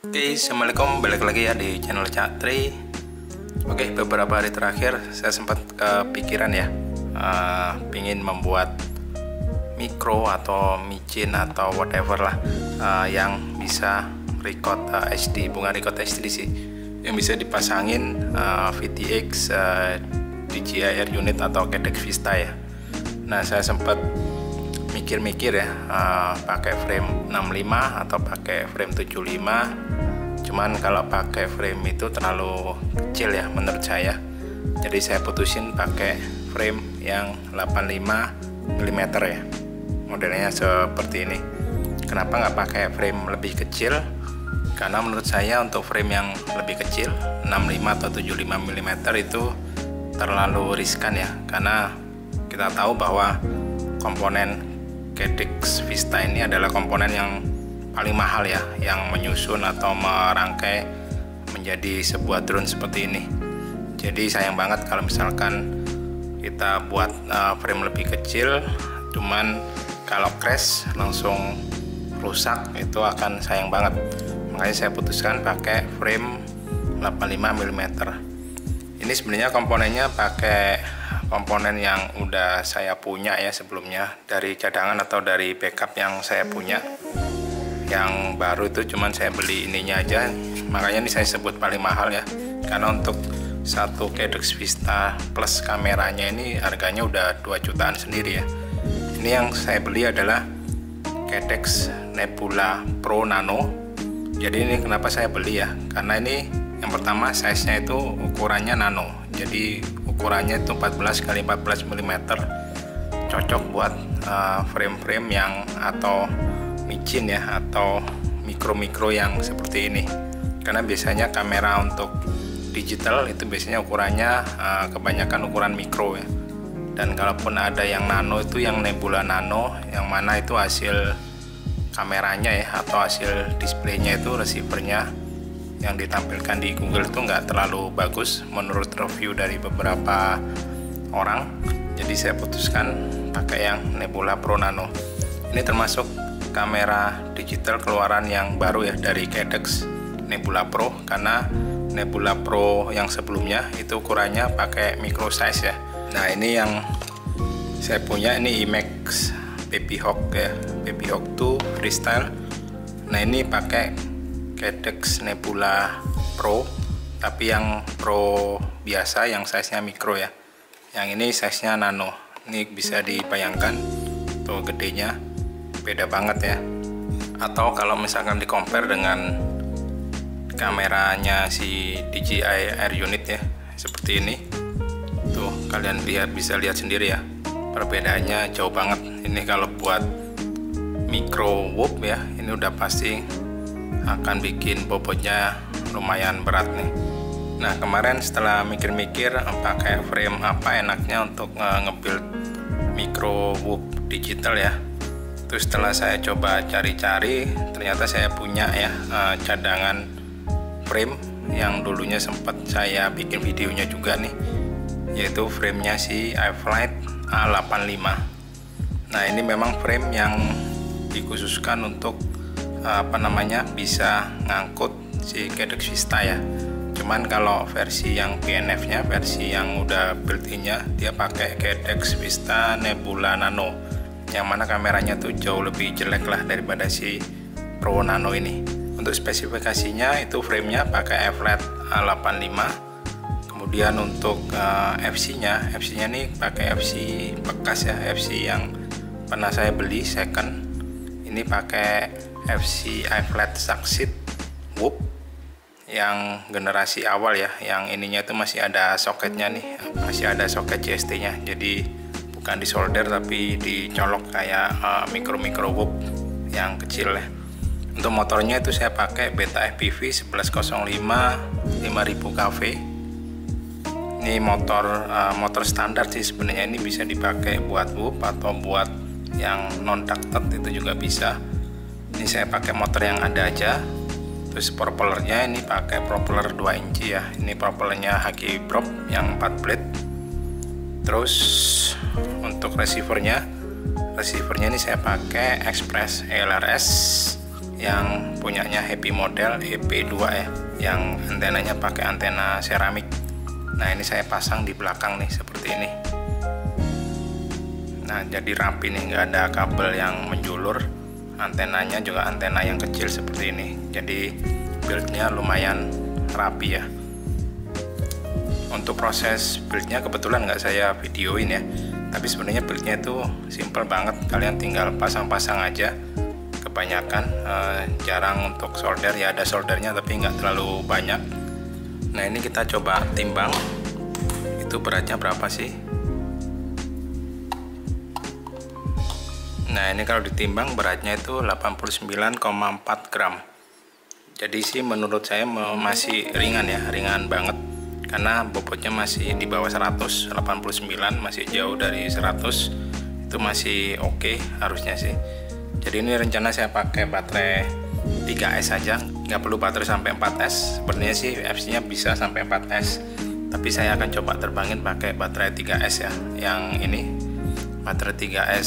Oke, assalamualaikum, balik lagi ya di channel Cak Tri. Oke, beberapa hari terakhir saya sempat kepikiran ya, pingin membuat mikro atau micin atau whatever lah, yang bisa record HD, bukan record HD sih, yang bisa dipasangin VTX, DJI Air Unit atau Cadex Vista ya. Nah, saya sempat mikir-mikir ya, pakai frame 65 atau pakai frame 75. Cuman kalau pakai frame itu terlalu kecil ya menurut saya. Jadi saya putusin pakai frame yang 85 mm ya. Modelnya seperti ini. Kenapa nggak pakai frame lebih kecil? Karena menurut saya untuk frame yang lebih kecil 65 atau 75 mm itu terlalu riskan ya. Karena kita tahu bahwa komponen Cadex Vista ini adalah komponen yang paling mahal ya, yang menyusun atau merangkai menjadi sebuah drone seperti ini. Jadi sayang banget kalau misalkan kita buat frame lebih kecil, cuman kalau crash langsung rusak, itu akan sayang banget. Makanya saya putuskan pakai frame 85 mm. Ini sebenarnya komponennya pakai komponen yang udah saya punya ya sebelumnya, dari cadangan atau dari backup yang saya punya. Yang baru itu cuman saya beli ininya aja, makanya ini saya sebut paling mahal ya, karena untuk satu Cadex Vista plus kameranya ini harganya udah 2 jutaan sendiri ya. Ini yang saya beli adalah Cadex Nebula Pro Nano. Jadi ini kenapa saya beli ya, karena ini yang pertama size nya itu ukurannya nano, jadi ukurannya itu 14 x 14 mm, cocok buat frame-frame yang atau micin ya, atau mikro-mikro yang seperti ini. Karena biasanya kamera untuk digital itu biasanya ukurannya kebanyakan ukuran mikro ya. Dan kalaupun ada yang nano itu yang Nebula Nano, yang mana itu hasil kameranya ya, atau hasil displaynya itu receivernya yang ditampilkan di Google itu nggak terlalu bagus menurut review dari beberapa orang. Jadi saya putuskan pakai yang Nebula Pro Nano. Ini termasuk kamera digital keluaran yang baru ya dari Cadex Nebula Pro, karena Nebula Pro yang sebelumnya itu ukurannya pakai micro size ya. Nah, ini yang saya punya, ini IMAX Baby Hawk ya, Baby Hawk 2 Freestyle. Nah, ini pakai Cadex Nebula Pro, tapi yang Pro biasa yang size nya micro ya. Yang ini size nya nano. Ini bisa dibayangkan tuh gedenya, beda banget ya. Atau kalau misalkan di compare dengan kameranya si DJI Air Unit ya, seperti ini tuh, kalian bisa lihat sendiri ya, perbedaannya jauh banget. Ini kalau buat micro whoop ya, ini udah pasti akan bikin bobotnya lumayan berat nih. Nah, kemarin setelah mikir-mikir pakai frame apa enaknya untuk nge-build micro whoop digital ya, terus setelah saya coba cari-cari, ternyata saya punya ya cadangan frame yang dulunya sempat saya bikin videonya juga nih, yaitu framenya si iFlight A85. Nah, ini memang frame yang dikhususkan untuk bisa ngangkut si Cadex Vista ya. Cuman kalau versi yang PNF nya, versi yang udah built-in-nya, dia pakai Cadex Vista Nebula Nano, yang mana kameranya tuh jauh lebih jelek lah daripada si Pro Nano ini. Untuk spesifikasinya itu framenya pakai iFlight A85. Kemudian untuk FC-nya nih pakai FC bekas ya, FC yang pernah saya beli second. Ini pakai FC iFlight Succeed Whoop yang generasi awal ya, yang ininya itu masih ada soketnya nih, masih ada soket CST nya, jadi bukan di solder tapi dicolok kayak mikro whoop yang kecil ya. Untuk motornya itu saya pakai Beta FPV 1105 5000 kV. Ini motor standar sih sebenarnya, ini bisa dipakai buat whoop atau buat yang non ducted itu juga bisa. Ini saya pakai motor yang ada aja. Terus propellernya ini pakai propeller 2 inci ya, ini propellernya HG Prop yang 4 blade. Terus untuk receivernya ini saya pakai Express ELRS yang punyanya Happy model EP2 ya, yang antenanya pakai antena seramik. Nah ini saya pasang di belakang nih seperti ini. Nah jadi rapi nih, nggak ada kabel yang menjulur. Antenanya juga antena yang kecil seperti ini. Jadi buildnya lumayan rapi ya. Untuk proses buildnya kebetulan nggak saya videoin ya, tapi sebenarnya buildnya itu simple banget. Kalian tinggal pasang-pasang aja. Kebanyakan jarang untuk solder ya, ada soldernya tapi nggak terlalu banyak. Nah ini kita coba timbang, itu beratnya berapa sih. Nah ini kalau ditimbang beratnya itu 89,4 gram. Jadi sih menurut saya masih ringan ya, ringan banget, karena bobotnya masih di bawah 100, 89 masih jauh dari 100. Itu masih oke harusnya sih. Jadi ini rencana saya pakai baterai 3S saja, nggak perlu baterai sampai 4S. Sebenarnya sih FC-nya bisa sampai 4S, tapi saya akan coba terbangin pakai baterai 3S ya. Yang ini baterai 3S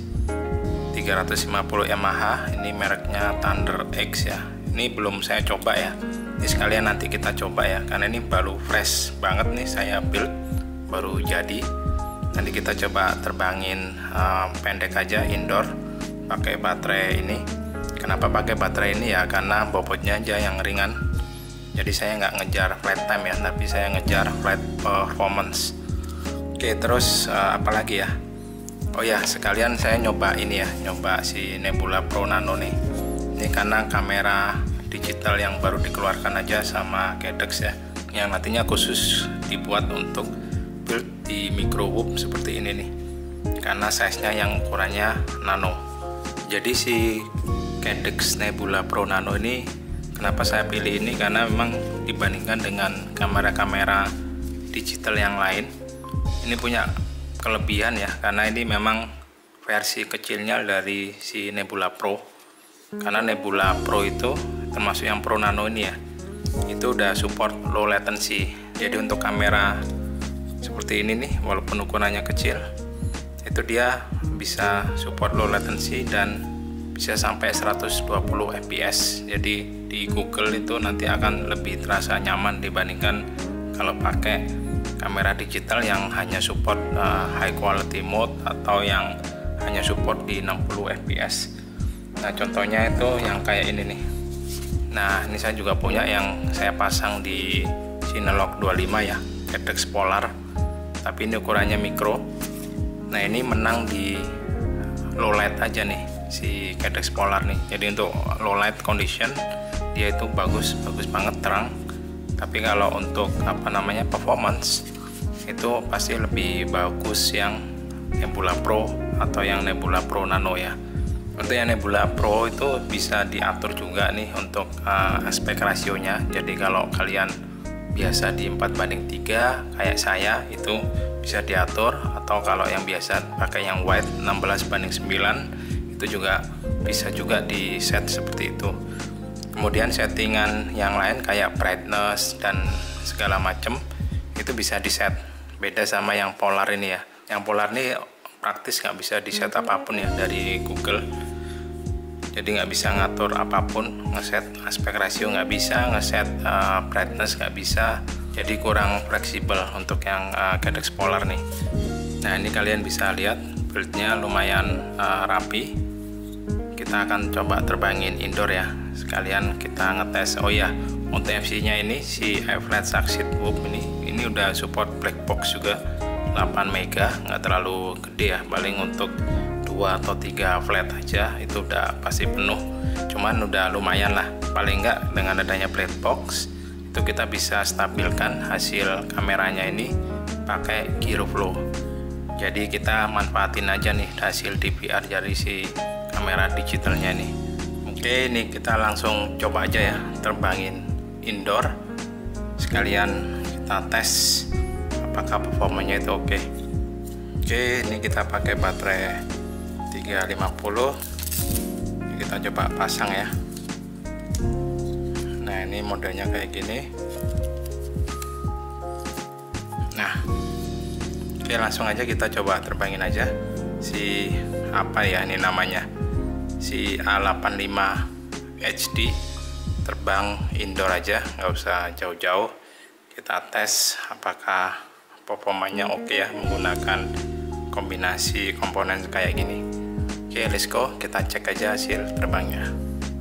350 Yamaha, ini mereknya Thunder X ya. Ini belum saya coba ya. Ini sekalian nanti kita coba ya, karena ini baru fresh banget nih saya build, baru jadi. Nanti kita coba terbangin pendek aja indoor pakai baterai ini. Kenapa pakai baterai ini ya, karena bobotnya aja yang ringan. Jadi saya nggak ngejar flight time ya, tapi saya ngejar flight performance. Oke, terus apalagi ya, oh ya sekalian saya nyoba ini ya, nyoba si Nebula Pro Nano nih. Ini karena kamera digital yang baru dikeluarkan aja sama Cadex ya, yang nantinya khusus dibuat untuk build di micro whoop seperti ini nih, karena size nya yang ukurannya nano. Jadi si Cadex Nebula Pro Nano ini kenapa saya pilih ini, karena memang dibandingkan dengan kamera-kamera digital yang lain, ini punya kelebihan ya, karena ini memang versi kecilnya dari si Nebula Pro. Karena Nebula Pro itu termasuk yang Pro Nano ini ya, itu udah support low latency. Jadi untuk kamera seperti ini nih, walaupun ukurannya kecil, itu dia bisa support low latency dan bisa sampai 120 fps. Jadi di Google itu nanti akan lebih terasa nyaman dibandingkan kalau pakai kamera digital yang hanya support high quality mode atau yang hanya support di 60 fps. Nah contohnya itu yang kayak ini nih. Nah ini saya juga punya yang saya pasang di Cinelog 25 ya, Cadex Polar, tapi ini ukurannya mikro. Nah ini menang di low light aja nih si Cadex Polar nih. Jadi untuk low light condition dia itu bagus banget, terang. Tapi kalau untuk performance itu pasti lebih bagus yang Nebula Pro atau yang Nebula Pro Nano ya. Untuk yang Nebula Pro itu bisa diatur juga nih untuk aspek rasionya. Jadi kalau kalian biasa di 4:3 kayak saya itu bisa diatur, atau kalau yang biasa pakai yang wide 16:9 itu juga bisa juga di set seperti itu. Kemudian settingan yang lain kayak brightness dan segala macam itu bisa di set, beda sama yang Polar ini ya. Yang Polar ini praktis nggak bisa di set apapun ya dari Google. Jadi nggak bisa ngatur apapun, ngeset aspek rasio nggak bisa, ngeset brightness nggak bisa. Jadi kurang fleksibel untuk yang Cadex Polar nih. Nah ini kalian bisa lihat buildnya lumayan rapi. Kita akan coba terbangin indoor ya, sekalian kita ngetes. Oh ya, untuk FC nya ini si iFlight Succeed Whoop ini udah support black box juga, 8 mega, nggak terlalu gede ya, paling untuk 2 atau 3 flight aja itu udah pasti penuh. Cuman udah lumayan lah, paling nggak dengan adanya black box itu kita bisa stabilkan hasil kameranya ini pakai Gyroflow. Jadi kita manfaatin aja nih hasil DVR dari si kamera digitalnya nih. Oke, ini kita langsung coba aja ya terbangin indoor, sekalian kita tes apakah performanya itu oke. Oke, ini kita pakai baterai 350. Ini kita coba pasang ya. Nah ini modelnya kayak gini. Nah oke, langsung aja kita coba terbangin aja si apa ya ini namanya, si A85 HD, terbang indoor aja, nggak usah jauh-jauh. Kita tes apakah performanya oke ya menggunakan kombinasi komponen kayak gini. Oke, let's go, kita cek aja hasil terbangnya.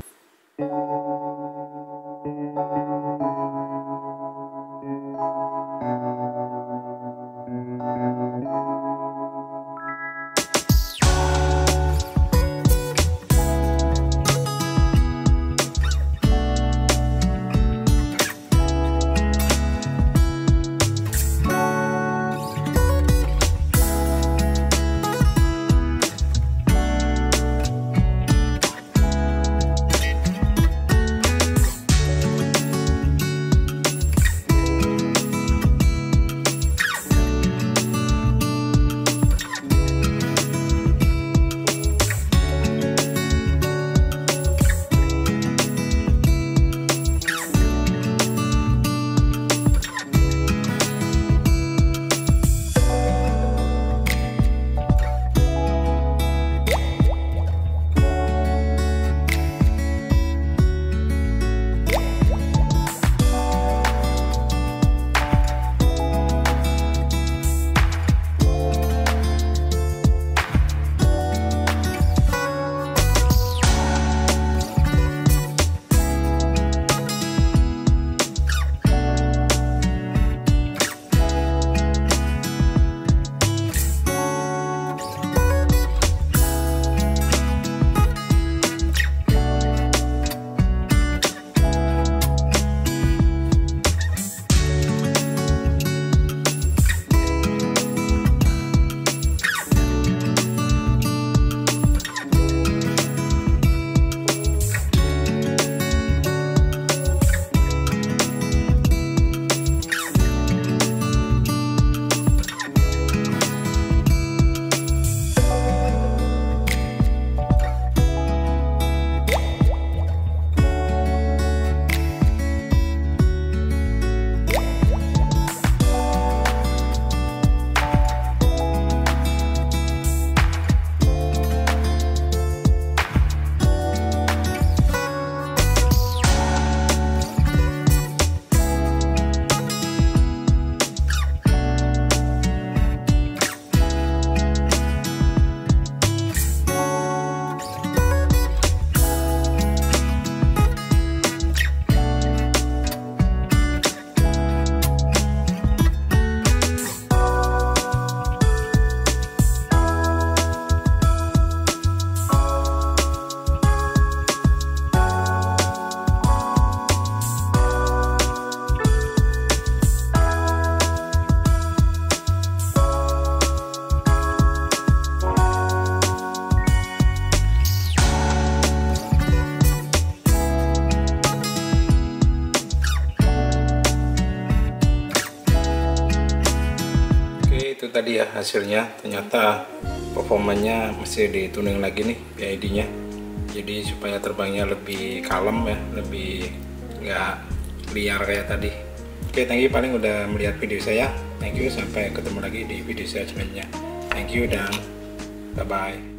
Itu tadi ya hasilnya, ternyata performanya masih dituning lagi nih PID-nya, jadi supaya terbangnya lebih kalem ya, lebih nggak liar kayak tadi. Oke, thank you paling udah melihat video saya. Thank you, sampai ketemu lagi di video saya selanjutnya. Thank you dan bye bye.